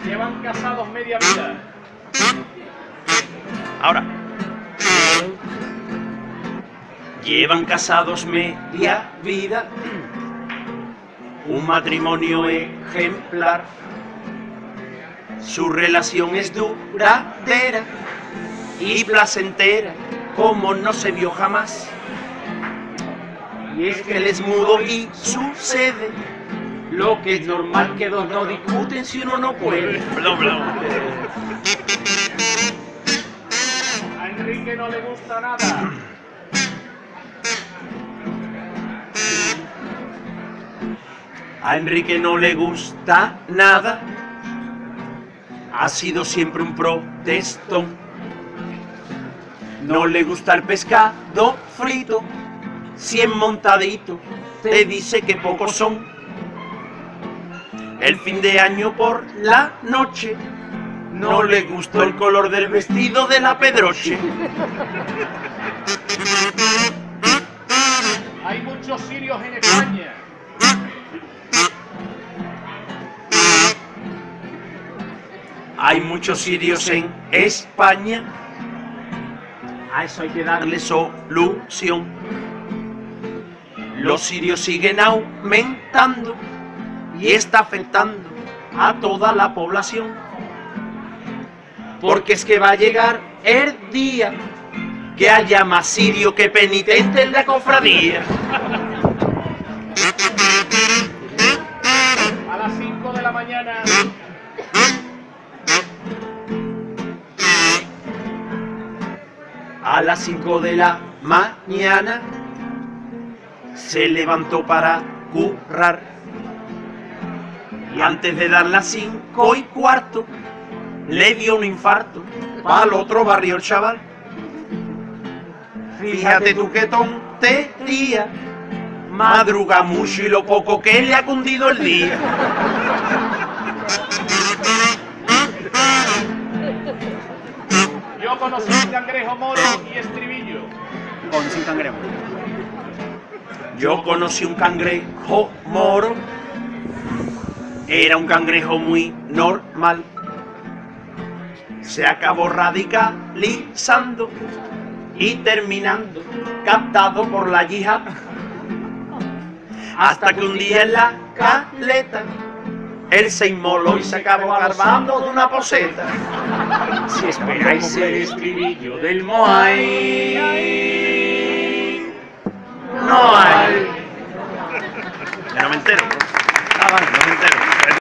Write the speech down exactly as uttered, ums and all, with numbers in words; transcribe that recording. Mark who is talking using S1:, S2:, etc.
S1: Llevan casados media vida.
S2: Ahora. Llevan casados media vida. Un matrimonio ejemplar. Su relación es duradera y placentera, como no se vio jamás. Y es que él es mudo y sucede lo que es normal, que dos no discuten si uno no puede. Bla, bla.
S1: A Enrique no le gusta nada.
S2: A Enrique no le gusta nada. Ha sido siempre un protestón. No le gusta el pescado frito. Cien montaditos, te dice que pocos son. El fin de año por la noche no le gustó el color del vestido de la Pedroche.
S1: Hay muchos sirios en España.
S2: Hay muchos sirios en España. A eso hay que darle solución. Los sirios siguen aumentando y está afectando a toda la población. Porque es que va a llegar el día que haya más sirio que penitente en la cofradía.
S1: A las cinco de la mañana.
S2: A las cinco de la mañana se levantó para currar. Y antes de dar las cinco y cuarto, le dio un infarto al otro barrio el chaval. Fíjate tú qué tontería, madruga mucho y lo poco que le ha cundido el día.
S1: Yo conocí un cangrejo moro y estribillo.
S3: Con sin cangrejo.
S2: Yo conocí un cangrejo moro. Era un cangrejo muy normal. Se acabó radicalizando y terminando captado por la yihad. Hasta que un día en la caleta él se inmoló y se acabó garbando de una poseta.
S3: Si esperáis el estribillo del Moai,
S2: No hay. Ya no me entero.
S3: Ah, vale.